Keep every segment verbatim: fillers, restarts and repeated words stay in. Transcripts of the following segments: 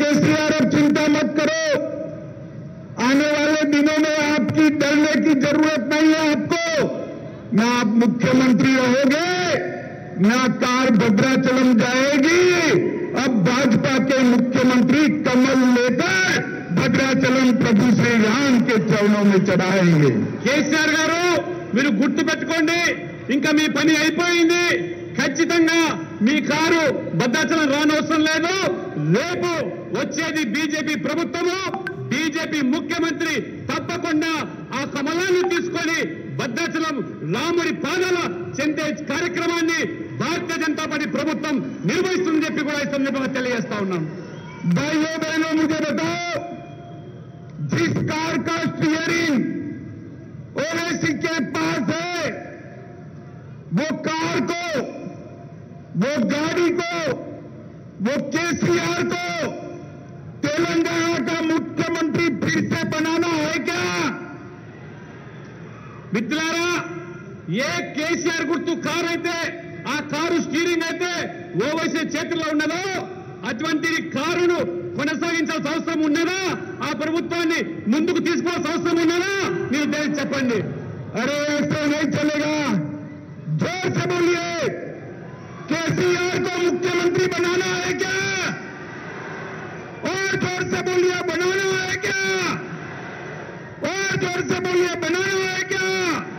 केसीआर अब चिंता मत करो, आने वाले दिनों में आपकी डरने की जरूरत नहीं है। आपको ना आप मुख्यमंत्री रहोगे, ना कार भद्राचलम जाएगी। अब भाजपा के मुख्यमंत्री कमल लेकर भद्राचलम प्रभु श्री राम के चरणों में चढ़ाएंगे। కేసీఆర్ గారు మీరు గుర్తు పెట్టుకోండి, ఇంకా మీ పని అయిపోయింది. ఖచ్చితంగా మీ కారు భద్రాచలం రానవసరం లేదు. రేపు వచ్చేది బీజేపీ ప్రభుత్వము, బీజేపీ ముఖ్యమంత్రి తప్పకుండా ఆ కమలాన్ని తీసుకొని భద్రాచలం రాముడి పాదాల చెందే కార్యక్రమాన్ని భారతీయ జనతా పార్టీ ప్రభుత్వం నిర్వహిస్తుందని చెప్పి కూడా ఈ సందర్భంగా తెలియజేస్తా ఉన్నాం. भाइयों बहनों, मुझे बताओ, जिस कार का स्टीयरिंग ओवैसी के पास है, वो कार को, वो गाड़ी को, वो केसीआर को तेलंगाना का मुख्यमंत्री फिर से बनाना है क्या? మిత్రులారా, ఏ కేసీఆర్ గుర్తు కారు అయితే, ఆ కారు స్టీరింగ్ అయితే ఓవైసీ చేతుల్లో ఉన్నదో అటువంటి కారును కొనసాగించాల్సిన అవసరం ఉన్నదా? ఆ ప్రభుత్వాన్ని ముందుకు తీసుకోవాల్సిన అవసరం ఉన్నదా? మీరు దయచేసి చెప్పండి. अरे ऐसे नहीं चलेगा, जोर से बोलिए, केसीआर को मुख्यमंत्री बनाना है क्या? और जोर से बोलिए, बनाना है क्या? और जोर से बोलिए, बनाना है क्या?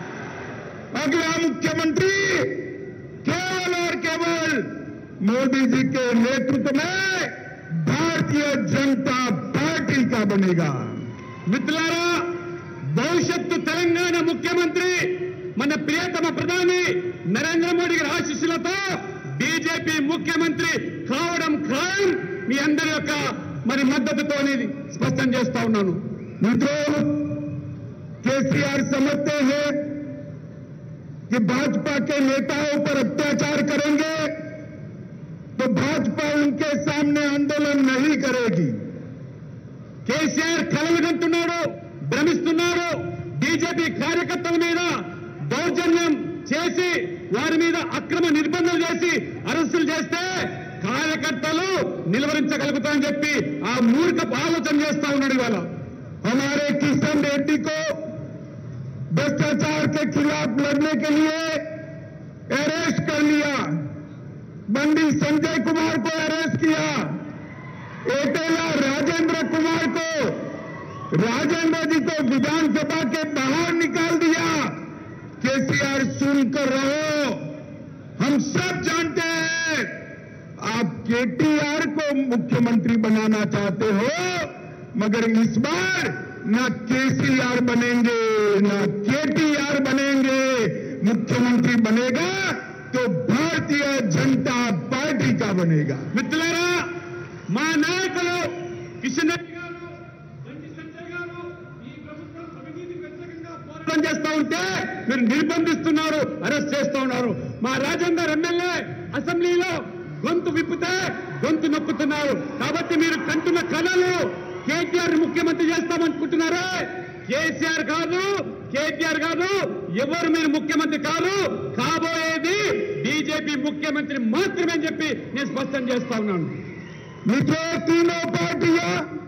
अगला मुख्यमंत्री केवल और केवल मोदी जी के नेतृत्व में भारतीय जनता पार्टी का बनेगा। మిత్రులారా, భవిష్యత్తు తెలంగాణ ముఖ్యమంత్రి మన ప్రియతమ ప్రధాని నరేంద్ర మోడీ గారి ఆశీస్సులతో బీజేపీ ముఖ్యమంత్రి కావడం ఖాయం. మీ అందరి యొక్క మరి మద్దతుతో స్పష్టం చేస్తా ఉన్నాను. मित्रों, केसीआर समझते हैं कि भाजपा के नेताओं पर अत्याचार करेंगे तो भाजपा उनके सामने आंदोलन नहीं करेगी। కేసీఆర్ కలలుగంటున్నాడు, భ్రమిస్తున్నాడు. బీజేపీ కార్యకర్తల మీద దౌర్జన్యం చేసి వారి మీద అక్రమ నిర్బంధాలు చేసి అరెస్టులు చేస్తే కార్యకర్తలు నిలవరించగలుగుతారని చెప్పి ఆ మూర్ఖపు ఆలోచన చేస్తా ఉన్నాడు. ఇవాళ हमारे किशन रेड्डी को भ्रष्टाचार के खिलाफ लड़ने के लिए अरेस्ट कर लिया, बंडी संजय कुमार को अरेस्ट किया, एटेला राजेंद्र कुमार को, राजेंद्र जी को विधानसभा के बाहर निकाल दिया। केसीआर सुनकर रहो, हम सब जानते हैं आप केटीआर को मुख्यमंत्री बनाना चाहते हो, मगर इस बार ना केसीआर बनेंगे ना केटीआर बनेंगे। मुख्यमंत्री बनेगा तो भारतीय जनता पार्टी का बनेगा। మిత్రులారా, మా నాయకులు కిషన్ రెడ్డి గారు, బండి సంజయ్ గారు ఈ ప్రభుత్వం అవినీతికి వ్యతిరేకంగా పోరాటం చేస్తా ఉంటే మీరు నిర్బంధిస్తున్నారు, అరెస్ట్ చేస్తా ఉన్నారు. మా రాజేందర్ ఎమ్మెల్యే అసెంబ్లీలో గొంతు విప్పితే గొంతు నొప్పుతున్నారు. కాబట్టి మీరు కంటున్న కళలు కేటీఆర్ ముఖ్యమంత్రి చేస్తామనుకుంటున్నారా? కేసీఆర్ కాదు, కేటీఆర్ కాదు, ఎవరు మీరు ముఖ్యమంత్రి కాదు. కాబోయేది బీజేపీ ముఖ్యమంత్రి మాత్రమే అని చెప్పి నేను స్పష్టం చేస్తా ఉన్నాను. मित्रों, तीनों पार्टियां